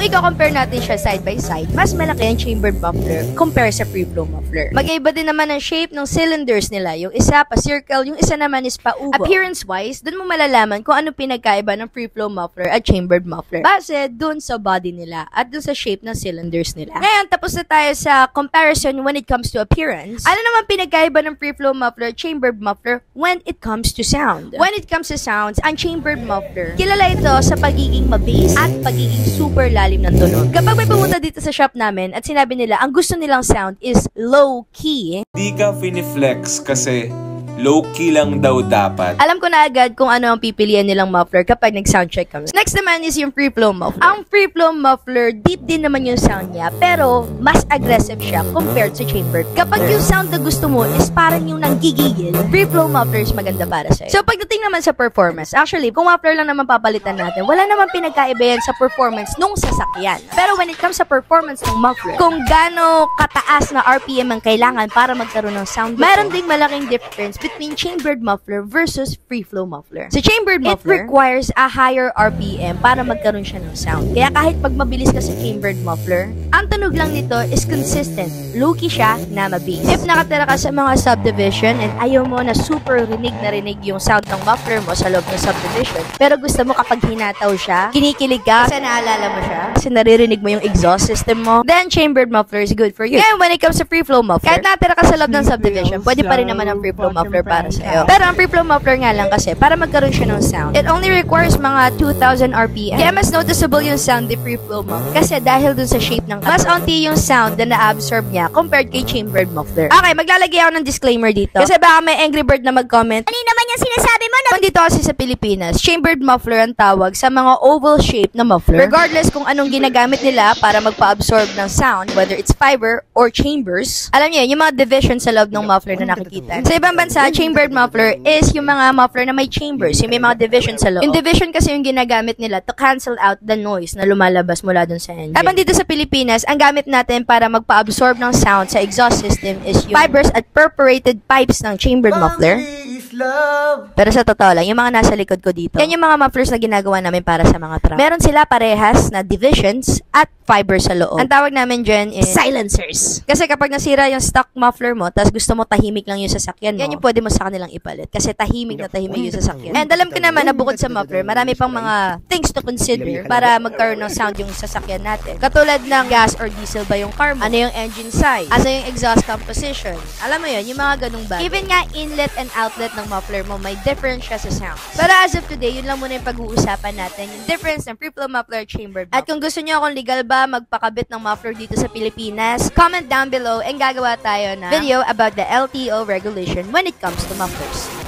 i-compare natin siya side by side, mas malaki ang chambered muffler compare sa free flow muffler. Magkaiba din naman ang shape ng cylinders nila. Yung isa pa circle, yung isa naman is pa ubo. Appearance-wise, dun mo malalaman kung ano pinagkaiba ng free flow muffler at chambered muffler. Base dun sa body nila at dun sa shape ng cylinders nila. Ngayon, tapos na tayo sa comparison when it comes to appearance. Ano naman pinagkaiba ng free flow muffler at chambered muffler when it comes to sound? When it comes to sounds, ang chambered muffler, kilala ito sa pagiging mabass at pagiging super lalim ng tunog. Kapag may pumunta dito sa shop namin at sinabi nila ang gusto nilang sound is low-key. Di ka finiflex kasi low-key lang daw dapat. Alam ko na agad kung ano ang pipilian nilang muffler kapag nag-soundcheck kami. Next naman is yung free flow muffler. Ang free flow muffler, deep din naman yung sound niya, pero mas aggressive siya compared sa chambered. Kapag yung sound na gusto mo is parang yung nanggigigil, free flow muffler is maganda para sa'yo. So pagdating naman sa performance, actually, kung muffler lang naman papalitan natin, wala naman pinagkaiba yan sa performance nung sasakyan. Pero when it comes sa performance ng muffler, kung gaano kataas na RPM ang kailangan para magkaroon ng sound, mayroon ding malaking difference between chambered muffler versus free flow muffler. Sa chambered muffler, it requires a higher RPM para magkaroon siya ng sound. Kaya kahit pag mabilis ka sa chambered muffler, ang tunog lang nito is consistent. Low-key siya na mabass. If nakatira ka sa mga subdivision and ayaw mo na super rinig yung sound ng muffler mo sa loob ng subdivision, pero gusto mo kapag hinataw siya, kinikilig ka kasi naalala mo siya, kasi naririnig mo yung exhaust system mo, then chambered muffler is good for you. Kaya when it comes to free flow muffler, kahit nakatira ka sa loob ng subdivision, pwede pa rin naman ang free flow muffler para sa'yo. Pero ang free flow muffler nga lang kasi, para magkaroon siya ng sound, it only requires mga 2,000 RPM. Kaya mas noticeable yung sound ni free flow muffler. Kasi dahil dun sa shape ng mas onti yung sound na na-absorb niya compared kay chambered muffler. Okay, maglalagay ako ng disclaimer dito. Kasi baka may Angry Bird na mag-comment. Ano naman yung sinasabi mo? Kung dito kasi sa Pilipinas, chambered muffler ang tawag sa mga oval shape na muffler. Regardless kung anong ginagamit nila para magpa-absorb ng sound, whether it's fiber or chambers. Alam niyo, yung mga division sa loob ng muffler na nakikita. Sa ibang bansa, chambered muffler is yung mga muffler na may chambers, yung may mga division sa loob. Yung division kasi yung ginagamit nila to cancel out the noise na lumalabas mula dun sa engine. Habang dito sa Pilipinas, ang gamit natin para magpa-absorb ng sound sa exhaust system is yung fibers at perforated pipes ng chambered muffler. Pero sa totoo lang, yung mga nasa likod ko dito, yan yung mga mufflers na ginagawa namin para sa mga truck. Meron sila parehas na divisions at fiber sa loob. Ang tawag namin dyan is silencers. Kasi kapag nasira yung stock muffler mo, tapos gusto mo tahimik lang yung sasakyan mo, yan yung pwede mo sa kanilang ipalit. Kasi tahimik na tahimik yung sasakyan. And alam ko naman na bukod sa muffler, marami pang mga things to consider para magkaroon ng sound yung sasakyan natin. Katulad ng gas or diesel ba yung car mo? Ano yung engine size? Ano yung exhaust composition? Alam mo yun, yung mga ganung bagay. Even nga inlet and outlet ng muffler mo, may difference siya sa sound. Pero as of today, yun lang muna yung pag-uusapan natin, yung difference ng free flow muffler at chambered muffler. At kung gusto nyo kung legal ba magpakabit ng muffler dito sa Pilipinas, comment down below and gagawa tayo na video about the LTO regulation when it comes to mufflers.